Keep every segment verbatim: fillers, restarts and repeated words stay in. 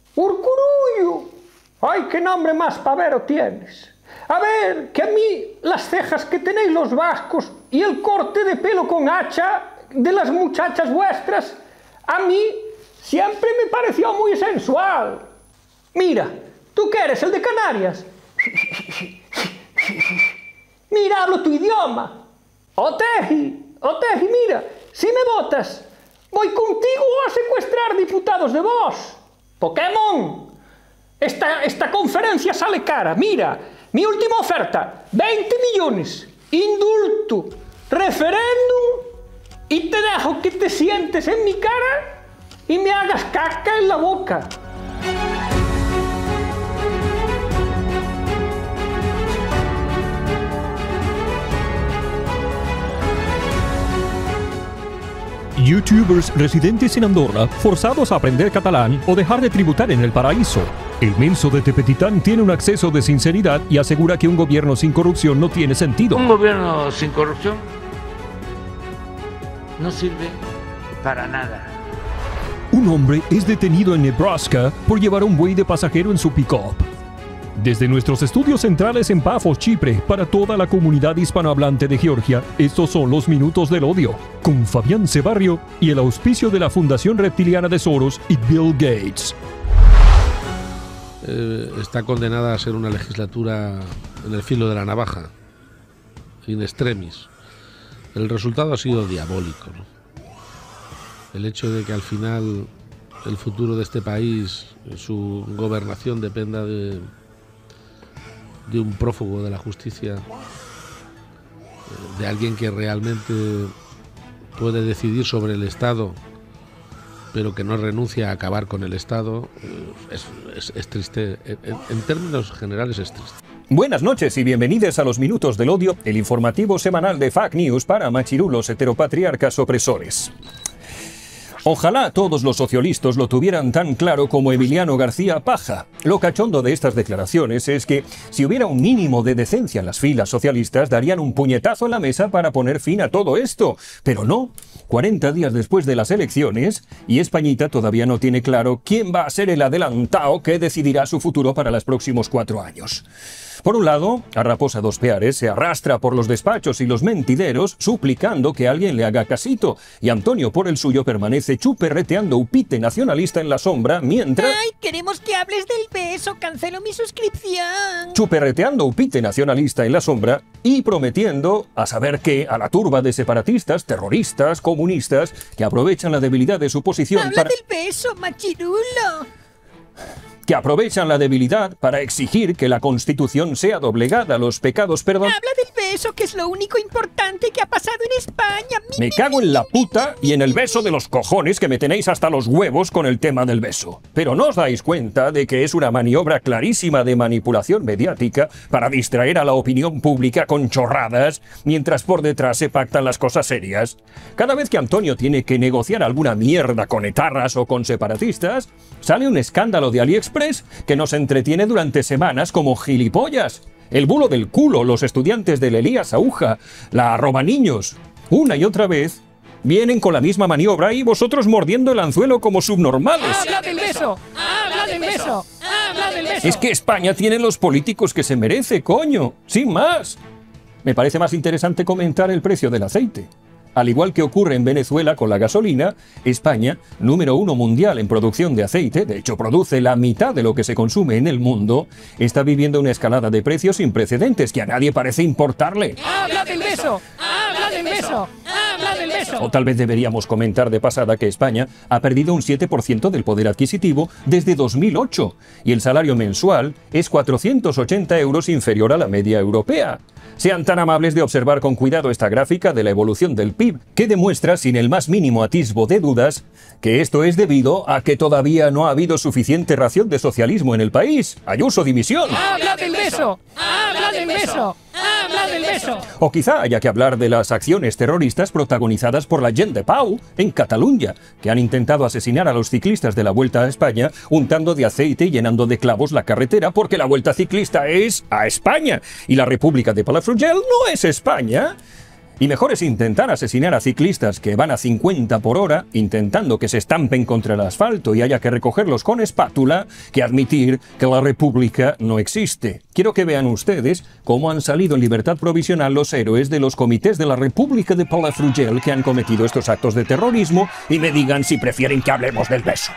Urcurullo. Ay, qué nombre más pavero tienes. A ver, que a mí las cejas que tenéis los vascos y el corte de pelo con hacha de las muchachas vuestras, a mí siempre me pareció muy sensual. Mira, ¿tú qué eres, el de Canarias? Mira, hablo tu idioma. Oteji, Oteji, mira, si me votas, voy contigo a secuestrar diputados de vos. Pokémon, esta, esta conferencia sale cara. Mira, mi última oferta, veinte millones, indulto, referéndum, y te dejo que te sientes en mi cara y me hagas caca en la boca. YouTubers residentes en Andorra forzados a aprender catalán o dejar de tributar en el paraíso. El menso de Tepetitán tiene un acceso de sinceridad y asegura que un gobierno sin corrupción no tiene sentido. Un gobierno sin corrupción no sirve para nada. Un hombre es detenido en Nebraska por llevar un buey de pasajero en su pick-up. Desde nuestros estudios centrales en Pafos, Chipre, para toda la comunidad hispanohablante de Georgia, estos son los Minutos del Odio, con Fabián Cebarrio y el auspicio de la Fundación Reptiliana de Soros y Bill Gates. Eh, está condenada a ser una legislatura en el filo de la navaja, in extremis. El resultado ha sido diabólico, ¿no? El hecho de que al final el futuro de este país, su gobernación dependa de... de un prófugo de la justicia, de alguien que realmente puede decidir sobre el Estado, pero que no renuncia a acabar con el Estado, es, es, es triste. En, en términos generales es triste. Buenas noches y bienvenidos a los Minutos del Odio, el informativo semanal de Fake News para machirulos heteropatriarcas opresores. Ojalá todos los socialistas lo tuvieran tan claro como Emiliano García Paja. Lo cachondo de estas declaraciones es que, si hubiera un mínimo de decencia en las filas socialistas, darían un puñetazo en la mesa para poner fin a todo esto. Pero no, cuarenta días después de las elecciones, y Españita todavía no tiene claro quién va a ser el adelantado que decidirá su futuro para los próximos cuatro años. Por un lado, a Raposa dos Peares se arrastra por los despachos y los mentideros suplicando que alguien le haga casito, y Antonio por el suyo permanece chuperreteando upite nacionalista en la sombra mientras... ¡Ay, queremos que hables del beso! ¡Cancelo mi suscripción! Chuperreteando upite nacionalista en la sombra y prometiendo, a saber qué, a la turba de separatistas, terroristas, comunistas, que aprovechan la debilidad de su posición ¡Habla para... del beso, machirulo! que aprovechan la debilidad para exigir que la Constitución sea doblegada a los pecados, perdón... Habla del beso, que es lo único importante que ha pasado en España. Mi, Me mi, cago mi, en la mi, puta mi, y en el mi, beso de los cojones que me tenéis hasta los huevos con el tema del beso. Pero no os dais cuenta de que es una maniobra clarísima de manipulación mediática para distraer a la opinión pública con chorradas, mientras por detrás se pactan las cosas serias. Cada vez que Antonio tiene que negociar alguna mierda con etarras o con separatistas, sale un escándalo de AliExpress que nos entretiene durante semanas como gilipollas. El bulo del culo, los estudiantes del Elías Aúja, la arroba niños, una y otra vez, vienen con la misma maniobra y vosotros mordiendo el anzuelo como subnormales. ¡Habla del beso! ¡Habla del beso! ¡Habla del beso! Es que España tiene los políticos que se merece, coño, sin más. Me parece más interesante comentar el precio del aceite. Al igual que ocurre en Venezuela con la gasolina, España, número uno mundial en producción de aceite, de hecho produce la mitad de lo que se consume en el mundo, está viviendo una escalada de precios sin precedentes que a nadie parece importarle. ¡Habla del beso! ¡Habla del beso! ¡Habla del beso! O tal vez deberíamos comentar de pasada que España ha perdido un siete por ciento del poder adquisitivo desde dos mil ocho y el salario mensual es cuatrocientos ochenta euros inferior a la media europea. Sean tan amables de observar con cuidado esta gráfica de la evolución del P I B, que demuestra sin el más mínimo atisbo de dudas que esto es debido a que todavía no ha habido suficiente ración de socialismo en el país. Ayuso dimisión. ¡Habla del beso! ¡Habla del beso! ¡Habla del beso! O quizá haya que hablar de las acciones terroristas protagonizadas por la Gent de Pau en Cataluña, que han intentado asesinar a los ciclistas de la Vuelta a España untando de aceite y llenando de clavos la carretera, porque la Vuelta Ciclista es a España y la República de Palafrugell no es España. Y mejor es intentar asesinar a ciclistas que van a cincuenta por hora, intentando que se estampen contra el asfalto y haya que recogerlos con espátula, que admitir que la República no existe. Quiero que vean ustedes cómo han salido en libertad provisional los héroes de los comités de la República de Palafrugell que han cometido estos actos de terrorismo y me digan si prefieren que hablemos del beso.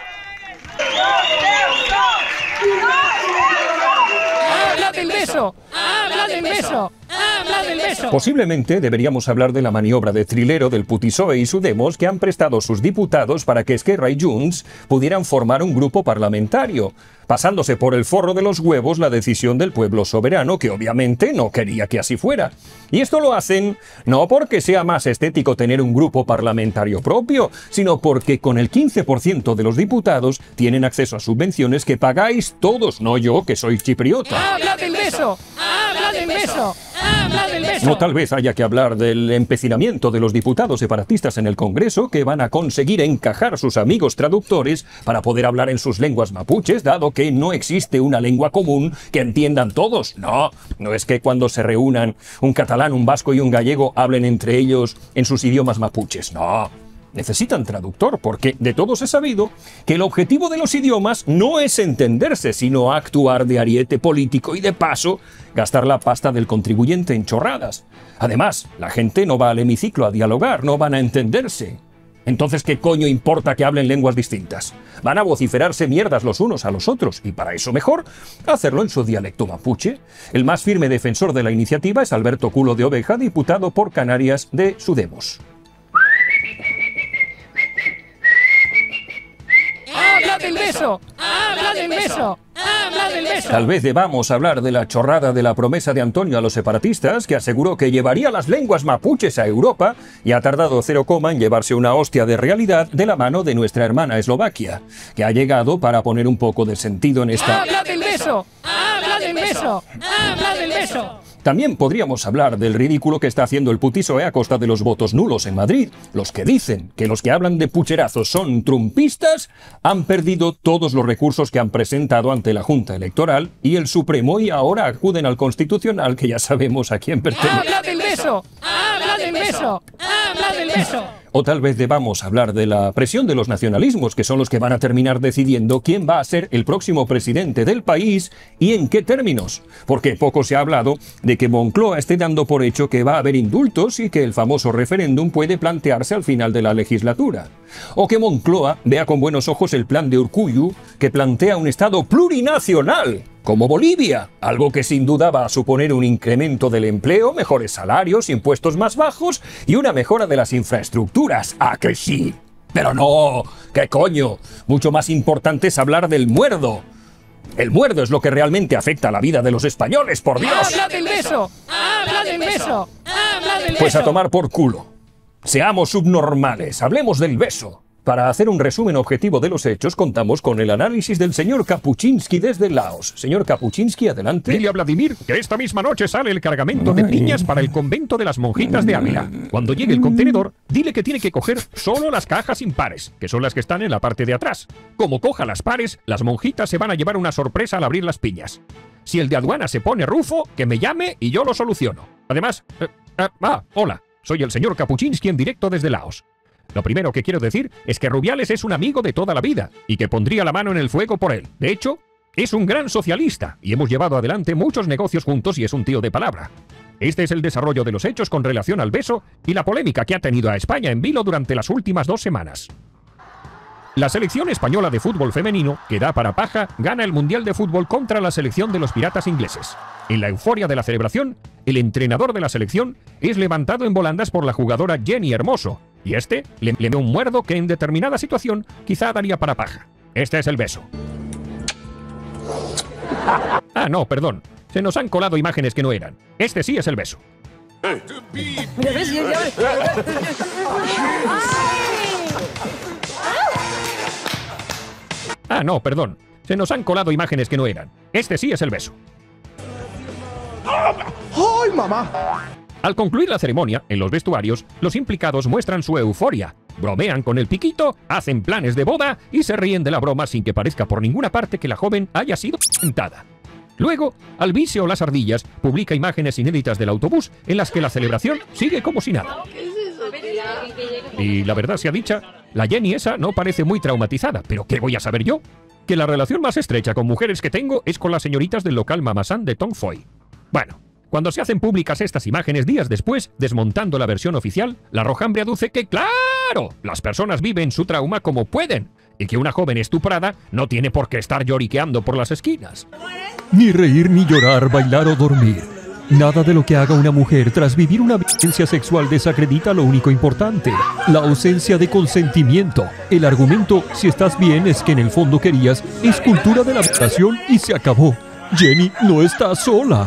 ¡Habla del beso! ¡Habla del beso! ¡Habla del beso! Posiblemente deberíamos hablar de la maniobra de trilero del PSOE y Sudemos que han prestado sus diputados para que Esquerra y Junts pudieran formar un grupo parlamentario, pasándose por el forro de los huevos la decisión del pueblo soberano, que obviamente no quería que así fuera. Y esto lo hacen no porque sea más estético tener un grupo parlamentario propio, sino porque con el quince por ciento de los diputados tienen acceso a subvenciones que pagáis todos, no yo, que soy chipriota. ¡Habla del beso! ¡Habla del beso! ¡Habla del beso! No tal vez haya que hablar del empecinamiento de los diputados separatistas en el Congreso que van a conseguir encajar sus amigos traductores para poder hablar en sus lenguas mapuches, dado que no existe una lengua común que entiendan todos. No, no es que cuando se reúnan un catalán, un vasco y un gallego hablen entre ellos en sus idiomas mapuches. No. Necesitan traductor, porque de todos he sabido que el objetivo de los idiomas no es entenderse, sino actuar de ariete político y de paso gastar la pasta del contribuyente en chorradas. Además, la gente no va al hemiciclo a dialogar, no van a entenderse. Entonces, ¿qué coño importa que hablen lenguas distintas? Van a vociferarse mierdas los unos a los otros, y para eso mejor hacerlo en su dialecto mapuche. El más firme defensor de la iniciativa es Alberto Culo de Oveja, diputado por Canarias de Sudemos. ¡Habla del beso! ¡Habla del beso! ¡Habla del beso! Tal vez debamos hablar de la chorrada de la promesa de Antonio a los separatistas, que aseguró que llevaría las lenguas mapuches a Europa y ha tardado cero coma en llevarse una hostia de realidad de la mano de nuestra hermana Eslovaquia, que ha llegado para poner un poco de sentido en esta... ¡Habla del beso! ¡Habla del beso! ¡Habla del beso! También podríamos hablar del ridículo que está haciendo el PSOE a costa de los votos nulos en Madrid. Los que dicen que los que hablan de pucherazos son trumpistas han perdido todos los recursos que han presentado ante la Junta Electoral y el Supremo y ahora acuden al Constitucional, que ya sabemos a quién pertenece. ¡Habla del beso! ¡Habla del beso! ¡Habla del beso! O tal vez debamos hablar de la presión de los nacionalismos, que son los que van a terminar decidiendo quién va a ser el próximo presidente del país y en qué términos. Porque poco se ha hablado de que Moncloa esté dando por hecho que va a haber indultos y que el famoso referéndum puede plantearse al final de la legislatura. O que Moncloa vea con buenos ojos el plan de Urkullu, que plantea un Estado plurinacional, como Bolivia, algo que sin duda va a suponer un incremento del empleo, mejores salarios, impuestos más bajos y una mejora de las infraestructuras. ¿A que sí? Pero no, ¿qué coño? Mucho más importante es hablar del muerdo. El muerdo es lo que realmente afecta a la vida de los españoles, por Dios. ¡Habla del beso! ¡Habla del beso! ¡Habla del beso! Pues a tomar por culo. Seamos subnormales, hablemos del beso. Para hacer un resumen objetivo de los hechos, contamos con el análisis del señor Kapuczynski desde Laos. Señor Kapuczynski, adelante. Dile a Vladimir que esta misma noche sale el cargamento de piñas para el convento de las monjitas de Ávila. Cuando llegue el contenedor, dile que tiene que coger solo las cajas impares, que son las que están en la parte de atrás. Como coja las pares, las monjitas se van a llevar una sorpresa al abrir las piñas. Si el de aduana se pone rufo, que me llame y yo lo soluciono. Además... Eh, eh, ah, hola, soy el señor Kapuczynski en directo desde Laos. Lo primero que quiero decir es que Rubiales es un amigo de toda la vida y que pondría la mano en el fuego por él. De hecho, es un gran socialista y hemos llevado adelante muchos negocios juntos y es un tío de palabra. Este es el desarrollo de los hechos con relación al beso y la polémica que ha tenido a España en vilo durante las últimas dos semanas. La selección española de fútbol femenino, que da para paja, gana el Mundial de Fútbol contra la selección de los piratas ingleses. En la euforia de la celebración, el entrenador de la selección es levantado en volandas por la jugadora Jenny Hermoso, y este le, le ve un muerdo que en determinada situación quizá daría para paja. Este es el beso. Ah, no, perdón. Se nos han colado imágenes que no eran. Este sí es el beso. Ah, no, perdón. Se nos han colado imágenes que no eran. Este sí es el beso. ¡Ay, mamá! Al concluir la ceremonia, en los vestuarios, los implicados muestran su euforia, bromean con el piquito, hacen planes de boda y se ríen de la broma sin que parezca por ninguna parte que la joven haya sido sentada. Luego, Alvise o Las Ardillas publica imágenes inéditas del autobús en las que la celebración sigue como si nada. Y la verdad sea dicha, la Jenny esa no parece muy traumatizada, pero ¿qué voy a saber yo? Que la relación más estrecha con mujeres que tengo es con las señoritas del local Mamazán de Tom Foy. Bueno, cuando se hacen públicas estas imágenes días después, desmontando la versión oficial, la Rojambre aduce que, ¡claro!, las personas viven su trauma como pueden, y que una joven estuprada no tiene por qué estar lloriqueando por las esquinas. Ni reír, ni llorar, bailar o dormir. Nada de lo que haga una mujer tras vivir una violencia sexual desacredita lo único importante, la ausencia de consentimiento. El argumento, si estás bien, es que en el fondo querías, es cultura de la violación y se acabó. Jenny no está sola.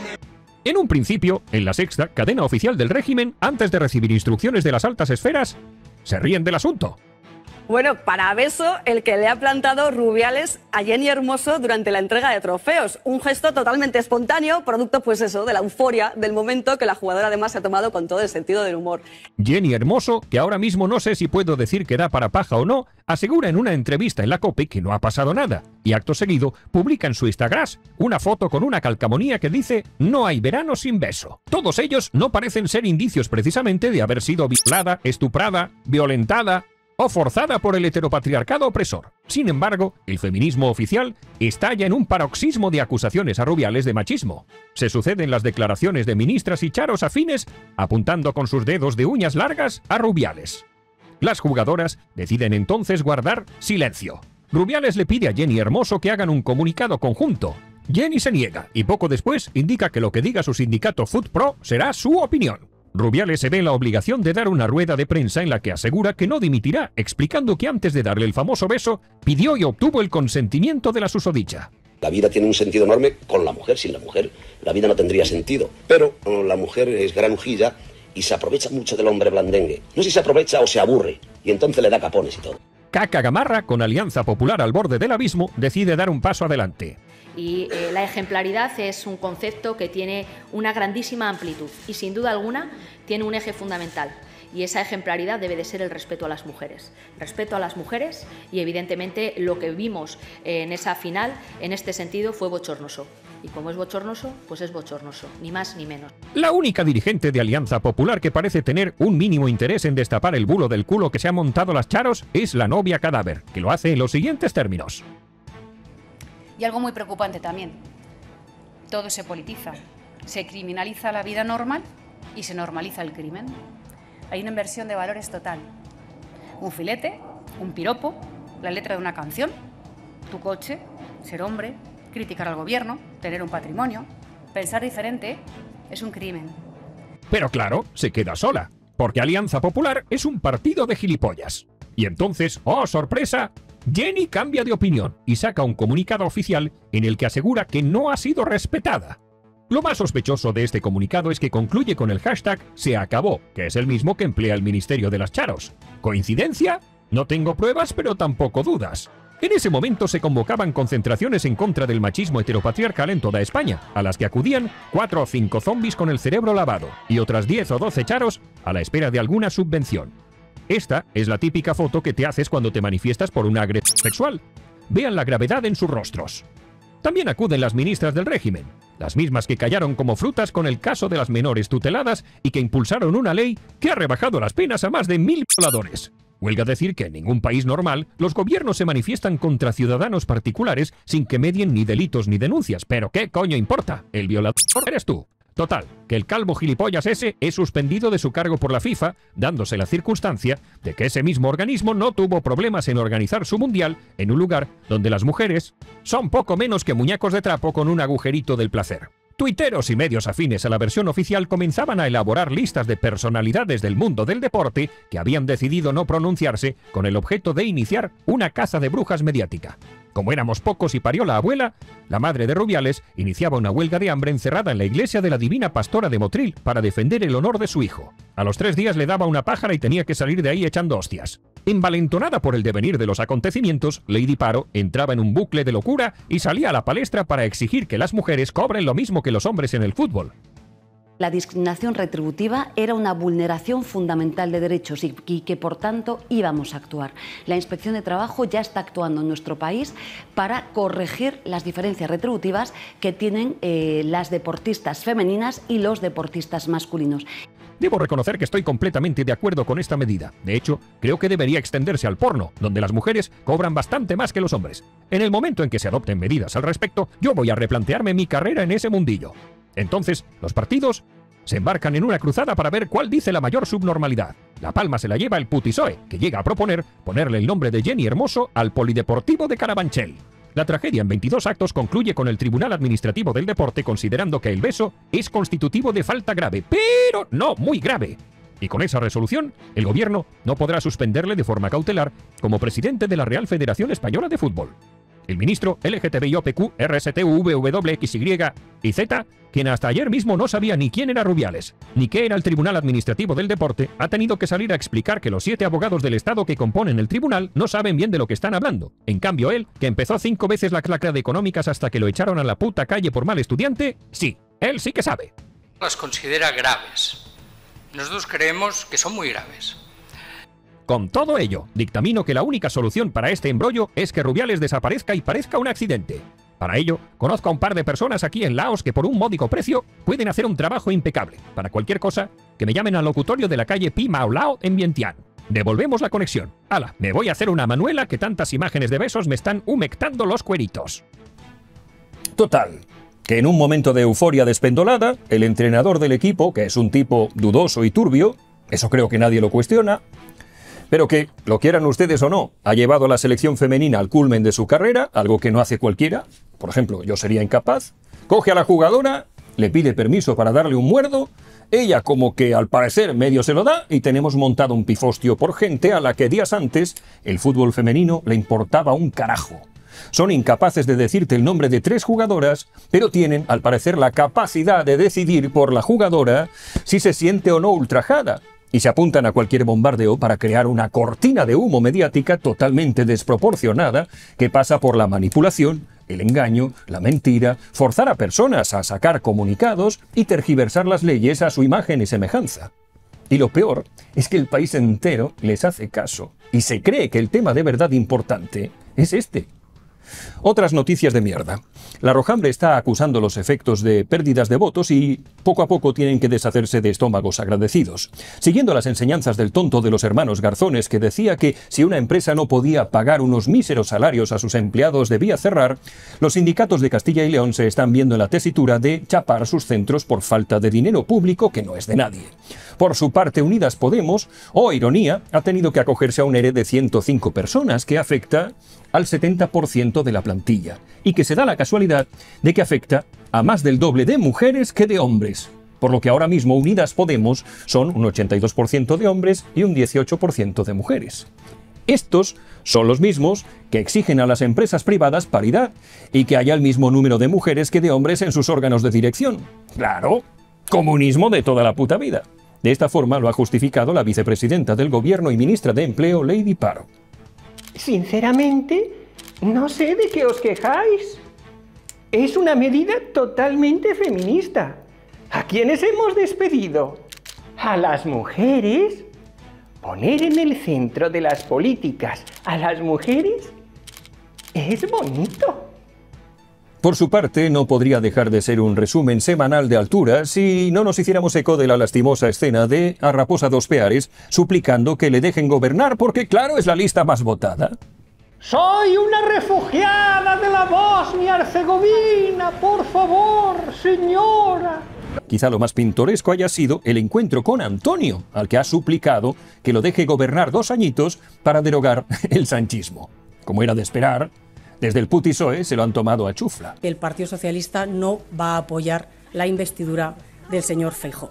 En un principio, en La Sexta, cadena oficial del régimen, antes de recibir instrucciones de las altas esferas, se ríen del asunto. Bueno, para beso, el que le ha plantado Rubiales a Jenny Hermoso durante la entrega de trofeos. Un gesto totalmente espontáneo, producto, pues eso, de la euforia del momento que la jugadora además se ha tomado con todo el sentido del humor. Jenny Hermoso, que ahora mismo no sé si puedo decir que da para paja o no, asegura en una entrevista en la COPE que no ha pasado nada. Y acto seguido, publica en su Instagram una foto con una calcamonía que dice «No hay verano sin beso». Todos ellos no parecen ser indicios precisamente de haber sido violada, estuprada, violentada o forzada por el heteropatriarcado opresor. Sin embargo, el feminismo oficial estalla en un paroxismo de acusaciones a Rubiales de machismo. Se suceden las declaraciones de ministras y charos afines apuntando con sus dedos de uñas largas a Rubiales. Las jugadoras deciden entonces guardar silencio. Rubiales le pide a Jenny Hermoso que hagan un comunicado conjunto. Jenny se niega y poco después indica que lo que diga su sindicato FootPro será su opinión. Rubiales se ve en la obligación de dar una rueda de prensa en la que asegura que no dimitirá, explicando que antes de darle el famoso beso, pidió y obtuvo el consentimiento de la susodicha. La vida tiene un sentido enorme con la mujer. Sin la mujer, la vida no tendría sentido. Pero la mujer es granujilla y se aprovecha mucho del hombre blandengue. No sé si se aprovecha o se aburre, y entonces le da capones y todo. Caca Gamarra, con Alianza Popular al borde del abismo, decide dar un paso adelante. Y eh, la ejemplaridad es un concepto que tiene una grandísima amplitud y sin duda alguna tiene un eje fundamental. Y esa ejemplaridad debe de ser el respeto a las mujeres. Respeto a las mujeres y evidentemente lo que vimos en esa final en este sentido fue bochornoso. Y como es bochornoso, pues es bochornoso, ni más ni menos. La única dirigente de Alianza Popular que parece tener un mínimo interés en destapar el bulo del culo que se han montado las charos es la novia cadáver, que lo hace en los siguientes términos. Y algo muy preocupante también, todo se politiza, se criminaliza la vida normal y se normaliza el crimen. Hay una inversión de valores total, un filete, un piropo, la letra de una canción, tu coche, ser hombre, criticar al gobierno, tener un patrimonio, pensar diferente es un crimen. Pero claro, se queda sola, porque Alianza Popular es un partido de gilipollas. Y entonces, ¡oh sorpresa!, Jenny cambia de opinión y saca un comunicado oficial en el que asegura que no ha sido respetada. Lo más sospechoso de este comunicado es que concluye con el hashtag Se acabó, que es el mismo que emplea el Ministerio de las Charos. ¿Coincidencia? No tengo pruebas, pero tampoco dudas. En ese momento se convocaban concentraciones en contra del machismo heteropatriarcal en toda España, a las que acudían cuatro o cinco zombis con el cerebro lavado y otras diez o doce charos a la espera de alguna subvención. Esta es la típica foto que te haces cuando te manifiestas por una agresión sexual. Vean la gravedad en sus rostros. También acuden las ministras del régimen, las mismas que callaron como frutas con el caso de las menores tuteladas y que impulsaron una ley que ha rebajado las penas a más de mil violadores. Huelga decir que en ningún país normal los gobiernos se manifiestan contra ciudadanos particulares sin que medien ni delitos ni denuncias. Pero ¿qué coño importa? El violador eres tú. Total, que el calvo gilipollas ese es suspendido de su cargo por la FIFA, dándose la circunstancia de que ese mismo organismo no tuvo problemas en organizar su mundial en un lugar donde las mujeres son poco menos que muñecos de trapo con un agujerito del placer. Tuiteros y medios afines a la versión oficial comenzaban a elaborar listas de personalidades del mundo del deporte que habían decidido no pronunciarse con el objeto de iniciar una caza de brujas mediática. Como éramos pocos y parió la abuela, la madre de Rubiales iniciaba una huelga de hambre encerrada en la iglesia de la Divina Pastora de Motril para defender el honor de su hijo. A los tres días le daba una pájara y tenía que salir de ahí echando hostias. Envalentonada por el devenir de los acontecimientos, Lady Paro entraba en un bucle de locura y salía a la palestra para exigir que las mujeres cobren lo mismo que los hombres en el fútbol. La discriminación retributiva era una vulneración fundamental de derechos y, y que, por tanto, íbamos a actuar. La Inspección de Trabajo ya está actuando en nuestro país para corregir las diferencias retributivas que tienen eh, las deportistas femeninas y los deportistas masculinos. Debo reconocer que estoy completamente de acuerdo con esta medida. De hecho, creo que debería extenderse al porno, donde las mujeres cobran bastante más que los hombres. En el momento en que se adopten medidas al respecto, yo voy a replantearme mi carrera en ese mundillo. Entonces, los partidos se embarcan en una cruzada para ver cuál dice la mayor subnormalidad. La palma se la lleva el Putisoe, que llega a proponer ponerle el nombre de Jenny Hermoso al Polideportivo de Carabanchel. La tragedia en veintidós actos concluye con el Tribunal Administrativo del Deporte considerando que el beso es constitutivo de falta grave, pero no muy grave. Y con esa resolución, el gobierno no podrá suspenderle de forma cautelar como presidente de la Real Federación Española de Fútbol. El ministro L G T B I O P Q R S T U V W X Y y Z, quien hasta ayer mismo no sabía ni quién era Rubiales, ni qué era el Tribunal Administrativo del Deporte, ha tenido que salir a explicar que los siete abogados del Estado que componen el tribunal no saben bien de lo que están hablando. En cambio él, que empezó cinco veces la clase de económicas hasta que lo echaron a la puta calle por mal estudiante, sí, él sí que sabe. Las considera graves. Nosotros creemos que son muy graves. Con todo ello, dictamino que la única solución para este embrollo es que Rubiales desaparezca y parezca un accidente. Para ello, conozco a un par de personas aquí en Laos que por un módico precio pueden hacer un trabajo impecable. Para cualquier cosa, que me llamen al locutorio de la calle Pi Mao Lao en Vientiane. Devolvemos la conexión. Hala, me voy a hacer una manuela que tantas imágenes de besos me están humectando los cueritos. Total, que en un momento de euforia despendolada, el entrenador del equipo, que es un tipo dudoso y turbio, eso creo que nadie lo cuestiona, pero que, lo quieran ustedes o no, ha llevado a la selección femenina al culmen de su carrera, algo que no hace cualquiera. Por ejemplo, yo sería incapaz. Coge a la jugadora, le pide permiso para darle un muerdo, ella como que al parecer medio se lo da y tenemos montado un pifostio por gente a la que días antes el fútbol femenino le importaba un carajo. Son incapaces de decirte el nombre de tres jugadoras, pero tienen, al parecer, la capacidad de decidir por la jugadora si se siente o no ultrajada. Y se apuntan a cualquier bombardeo para crear una cortina de humo mediática totalmente desproporcionada que pasa por la manipulación, el engaño, la mentira, forzar a personas a sacar comunicados y tergiversar las leyes a su imagen y semejanza. Y lo peor es que el país entero les hace caso y se cree que el tema de verdad importante es este. Otras noticias de mierda. La Rojambre está acusando los efectos de pérdidas de votos y poco a poco tienen que deshacerse de estómagos agradecidos. Siguiendo las enseñanzas del tonto de los hermanos Garzones que decía que si una empresa no podía pagar unos míseros salarios a sus empleados debía cerrar, los sindicatos de Castilla y León se están viendo en la tesitura de chapar sus centros por falta de dinero público que no es de nadie. Por su parte, Unidas Podemos, oh ironía, ha tenido que acogerse a un ERE de ciento cinco personas que afecta al setenta por ciento de la plantilla y que se da la casualidad de que afecta a más del doble de mujeres que de hombres, por lo que ahora mismo Unidas Podemos son un ochenta y dos por ciento de hombres y un dieciocho por ciento de mujeres. Estos son los mismos que exigen a las empresas privadas paridad y que haya el mismo número de mujeres que de hombres en sus órganos de dirección. ¡Claro! Comunismo de toda la puta vida. De esta forma lo ha justificado la vicepresidenta del Gobierno y ministra de Empleo, Lady Paro. Sinceramente, no sé de qué os quejáis. Es una medida totalmente feminista. ¿A quiénes hemos despedido? ¿A las mujeres? Poner en el centro de las políticas a las mujeres es bonito. Por su parte, no podría dejar de ser un resumen semanal de altura si no nos hiciéramos eco de la lastimosa escena de a Raposa dos Peares suplicando que le dejen gobernar porque, claro, es la lista más votada. Soy una refugiada de la Bosnia-Herzegovina, por favor, señora. Quizá lo más pintoresco haya sido el encuentro con Antonio, al que ha suplicado que lo deje gobernar dos añitos para derogar el sanchismo. Como era de esperar, desde el Putisoe se lo han tomado a chufla. El Partido Socialista no va a apoyar la investidura del señor Feijóo.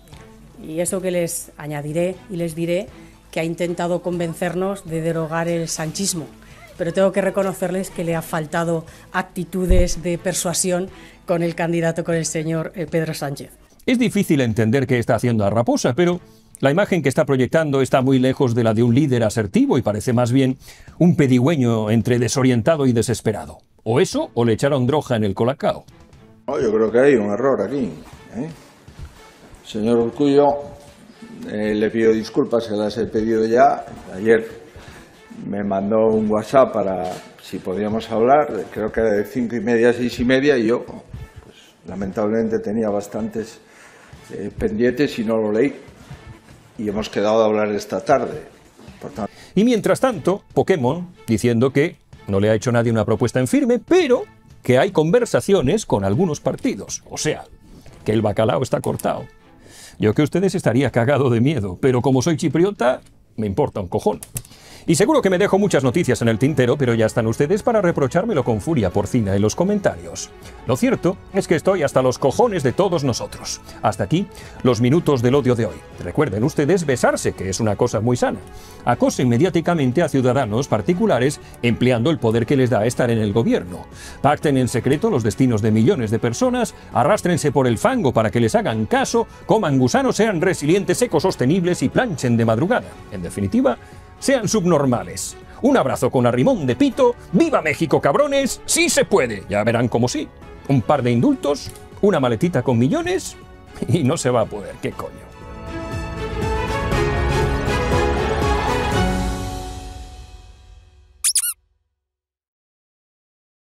Y eso que les añadiré y les diré que ha intentado convencernos de derogar el sanchismo. Pero tengo que reconocerles que le ha faltado actitudes de persuasión con el candidato, con el señor Pedro Sánchez. Es difícil entender qué está haciendo a Raposa, pero la imagen que está proyectando está muy lejos de la de un líder asertivo y parece más bien un pedigüeño entre desorientado y desesperado. O eso, o le echaron droga en el colacao. Oh, yo creo que hay un error aquí. ¿eh? Señor Urkullu, eh, le pido disculpas, se las he pedido ya. Ayer me mandó un WhatsApp para si podíamos hablar, creo que era de cinco y media a seis y media, y yo, pues, lamentablemente tenía bastantes eh, pendientes y no lo leí. Y hemos quedado a hablar esta tarde. Por tanto... Y mientras tanto, Pokémon diciendo que no le ha hecho nadie una propuesta en firme, pero que hay conversaciones con algunos partidos. O sea, que el bacalao está cortado. Yo que ustedes estaría cagado de miedo, pero como soy chipriota, me importa un cojón. Y seguro que me dejo muchas noticias en el tintero, pero ya están ustedes para reprochármelo con furia porcina en los comentarios. Lo cierto es que estoy hasta los cojones de todos nosotros. Hasta aquí los minutos del odio de hoy. Recuerden ustedes besarse, que es una cosa muy sana. Acosen mediáticamente a ciudadanos particulares empleando el poder que les da estar en el gobierno. Pacten en secreto los destinos de millones de personas, arrástrense por el fango para que les hagan caso, coman gusanos, sean resilientes, ecosostenibles y planchen de madrugada. En definitiva, sean subnormales. Un abrazo con arrimón de pito. ¡Viva México, cabrones! ¡Sí se puede! Ya verán cómo sí. Un par de indultos, una maletita con millones y no se va a poder. ¿Qué coño?